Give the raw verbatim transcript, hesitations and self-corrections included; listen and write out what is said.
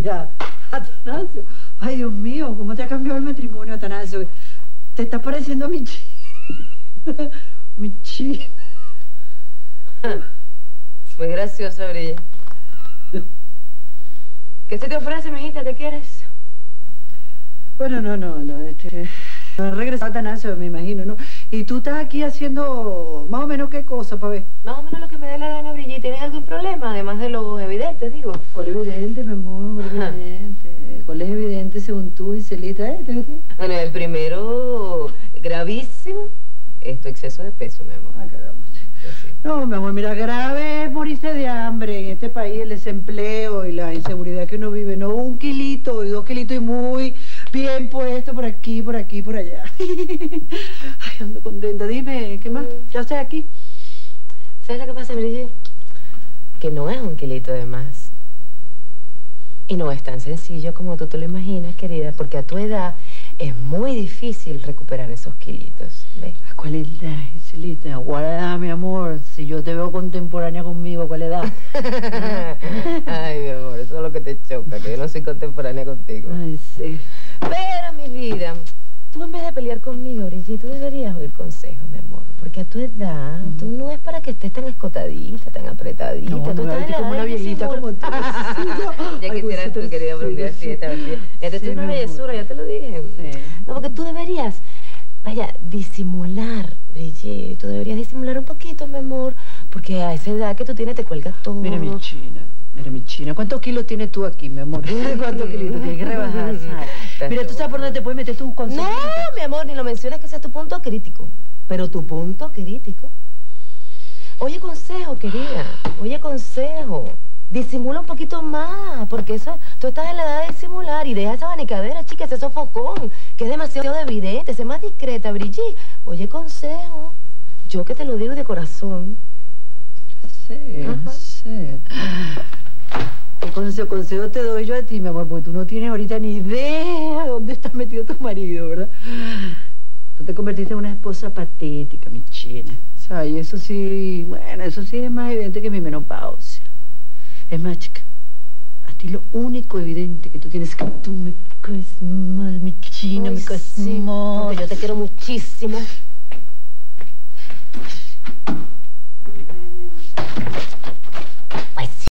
Mira, Atanasio. Ay, Dios mío, ¿cómo te ha cambiado el matrimonio, Atanasio? Te está pareciendo a mi china. Mi china. Muy graciosa, Brilla. ¿Qué se te ofrece, mijita? ¿Qué quieres? Bueno, no, no, no, este... No he regresado a Atanasio, me imagino, ¿no? Y tú estás aquí haciendo más o menos qué cosa, pa' ver. Más o menos lo que me dé la gana, Brigitte. ¿Tienes algún problema? Además de lo evidente, digo. ¿Cuál es evidente, mi amor? ¿Cuál es evidente? ¿Cuál es evidente según tú, Giselita? ¿Eh? Bueno, el primero, gravísimo, es tu exceso de peso, mi amor. Ah, caramba. Sí. No, mi amor, mira, grave es morirse de hambre en este país, el desempleo y la inseguridad que uno vive. No un kilito y dos kilitos y muy bien puesto por aquí, por aquí, por allá. Ay, ando contenta. Dime, ¿qué más? ¿Ya estoy aquí? ¿Sabes lo que pasa, Brigitte? Que no es un kilito de más. Y no es tan sencillo como tú te lo imaginas, querida, porque a tu edad es muy difícil recuperar esos kilitos, ¿ves? ¿Cuál edad, Giselita? ¿Cuál edad, mi amor? Si yo te veo contemporánea conmigo, ¿cuál edad? Ay, mi amor, eso es lo que te choca, que yo no soy contemporánea contigo. Ay, sí. Pero, mi vida, tú en vez de pelear conmigo, Brigitte, tú deberías oír consejos, mi amor. Porque a tu edad, mm. tú no es para que estés tan escotadita, tan apretadita. No, tú no, estás en la como una viejita como tú. Ya quisieras tú, querida, por un día así, esta vestida. Esta es una bellezura, ya te lo dije. Sí. No, porque tú deberías, vaya, disimular, Brigitte. Tú deberías disimular un poquito, mi amor. Porque a esa edad que tú tienes te cuelga todo. Mira, mi china. Mira, mi china, ¿cuántos kilos tienes tú aquí, mi amor? ¿Cuántos kilitos? Tienes que rebajar, ¿sabes? Mira, ¿tú sabes por dónde te puedes meter tú un consejo? No, mi amor, ni lo menciones que sea tu punto crítico. Pero tu punto crítico. Oye, consejo, querida. Oye, consejo. Disimula un poquito más, porque eso, tú estás en la edad de disimular y deja esa abanicadera, chica, ese sofocón, que es demasiado evidente. Sé más discreta, Brigitte. Oye, consejo. Yo que te lo digo de corazón. Sí, ajá. Sí. ¿Qué consejo, consejo te doy yo a ti, mi amor? Porque tú no tienes ahorita ni idea de dónde está metido tu marido, ¿verdad? Tú te convertiste en una esposa patética, mi china. ¿Sabes? Y eso sí, bueno, eso sí es más evidente que mi menopausia. Es más, chica, a ti lo único evidente que tú tienes es que tú me caes mal, mi china, me caes sí, mal. Porque yo te quiero muchísimo. Pues